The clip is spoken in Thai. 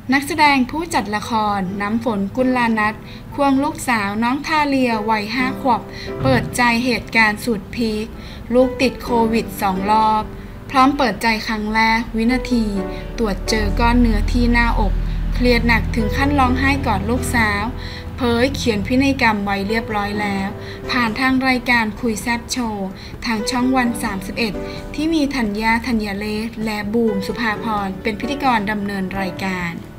นักแสดงผู้จัดละครน้ำฝนกุลานัทควงลูกสาวน้องทาเลียวัย5 ขวบเปิดใจเหตุการณ์สุดพีคลูกติดโควิด2 รอบพร้อมเปิดใจครั้งแรกวินาทีตรวจเจอก้อนเนื้อที่หน้าอกเครียดหนักถึงขั้นร้องไห้กอดลูกสาวเผยเขียนพินัยกรรมไว้เรียบร้อยแล้วผ่านทางรายการคุยแซบโชว์ทางช่องวัน31ที่มีธัญญา ธัญเลศและบูมสุภาพรเป็นพิธีกรดำเนินรายการ